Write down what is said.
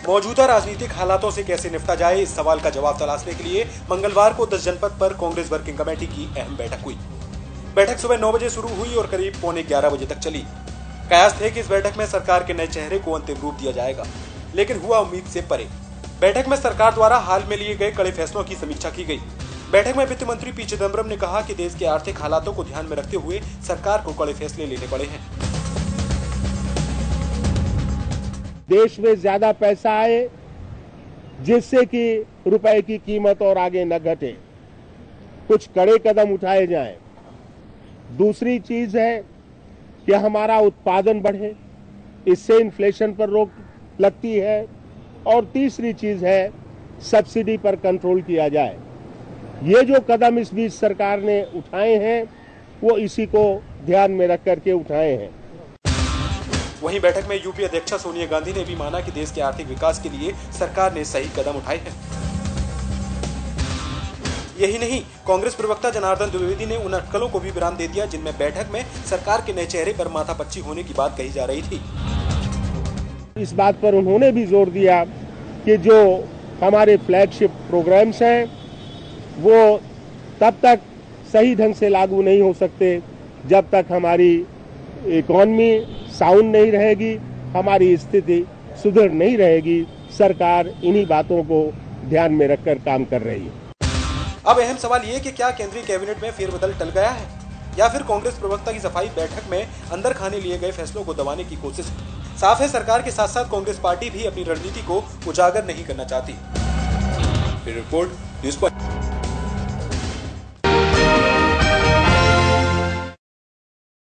मौजूदा राजनीतिक हालातों से कैसे निपटा जाए, इस सवाल का जवाब तलाशने के लिए मंगलवार को 10 जनपद पर कांग्रेस वर्किंग कमेटी की अहम बैठक हुई। बैठक सुबह 9 बजे शुरू हुई और करीब 11:15 बजे तक चली। कयास थे कि इस बैठक में सरकार के नए चेहरे को अंतिम रूप दिया जाएगा, लेकिन हुआ उम्मीद से परे। बैठक में सरकार द्वारा हाल में लिए गए कड़े फैसलों की समीक्षा की गई। बैठक में वित्त मंत्री पी चिदम्बरम ने कहा कि देश के आर्थिक हालातों को ध्यान में रखते हुए सरकार को कड़े फैसले लेने पड़े हैं। देश में ज्यादा पैसा आए, जिससे कि रुपए की कीमत और आगे न घटे, कुछ कड़े कदम उठाए जाएं। दूसरी चीज है कि हमारा उत्पादन बढ़े, इससे इन्फ्लेशन पर रोक लगती है। और तीसरी चीज है सब्सिडी पर कंट्रोल किया जाए। ये जो कदम इस बीच सरकार ने उठाए हैं, वो इसी को ध्यान में रख करके उठाए हैं। वहीं बैठक में यूपी अध्यक्षा सोनिया गांधी ने भी माना कि देश के आर्थिक विकास के लिए सरकार ने सही कदम उठाए हैं। यही नहीं, कांग्रेस प्रवक्ता जनार्दन द्विवेदी ने उन अटकलों को भी विराम दे दिया जिनमें बैठक में सरकार के नए चेहरे पर माथापच्ची होने की बात कही जा रही थी। इस बात पर उन्होंने भी जोर दिया कि जो हमारे फ्लैगशिप प्रोग्राम्स हैं, वो तब तक सही ढंग से लागू नहीं हो सकते जब तक हमारी इकोनॉमी साउंड नहीं रहेगी, हमारी स्थिति सुदृढ़ नहीं रहेगी। सरकार इन्हीं बातों को ध्यान में रखकर काम कर रही है। अब अहम सवाल ये कि क्या केंद्रीय कैबिनेट में फेरबदल टल गया है या फिर कांग्रेस प्रवक्ता की सफाई बैठक में अंदर खाने लिए गए फैसलों को दबाने की कोशिश। साफ है, सरकार के साथ साथ कांग्रेस पार्टी भी अपनी रणनीति को उजागर नहीं करना चाहती। Report news point.